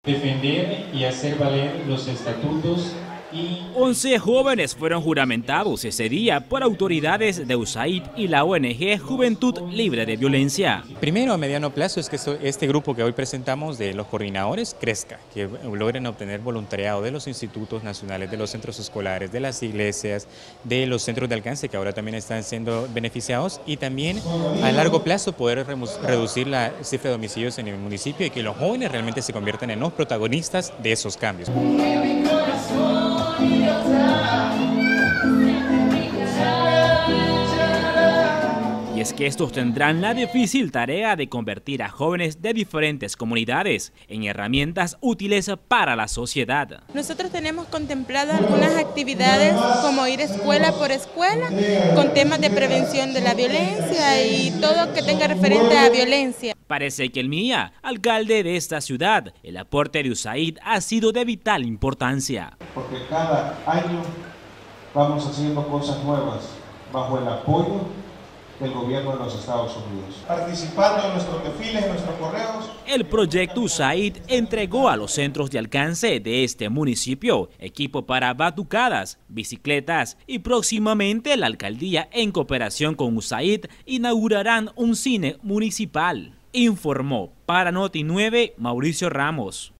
defender y hacer valer los estatutos. 11 jóvenes fueron juramentados ese día por autoridades de USAID y la ONG Juventud Libre de Violencia. Primero, a mediano plazo, es que este grupo que hoy presentamos de los coordinadores crezca, que logren obtener voluntariado de los institutos nacionales, de los centros escolares, de las iglesias, de los centros de alcance que ahora también están siendo beneficiados, y también a largo plazo poder reducir la cifra de homicidios en el municipio y que los jóvenes realmente se conviertan en los protagonistas de esos cambios. Y es que estos tendrán la difícil tarea de convertir a jóvenes de diferentes comunidades en herramientas útiles para la sociedad. Nosotros tenemos contempladas algunas actividades como ir escuela por escuela con temas de prevención de la violencia y todo que tenga referente a violencia. Para Ezequiel Milla, alcalde de esta ciudad, el aporte de USAID ha sido de vital importancia. Porque cada año vamos haciendo cosas nuevas bajo el apoyo del gobierno de los Estados Unidos. Participando en nuestros desfiles, en nuestros correos. El proyecto USAID entregó a los centros de alcance de este municipio equipo para batucadas, bicicletas y próximamente la alcaldía en cooperación con USAID inaugurarán un cine municipal. Informó para Noti 9 Mauricio Ramos.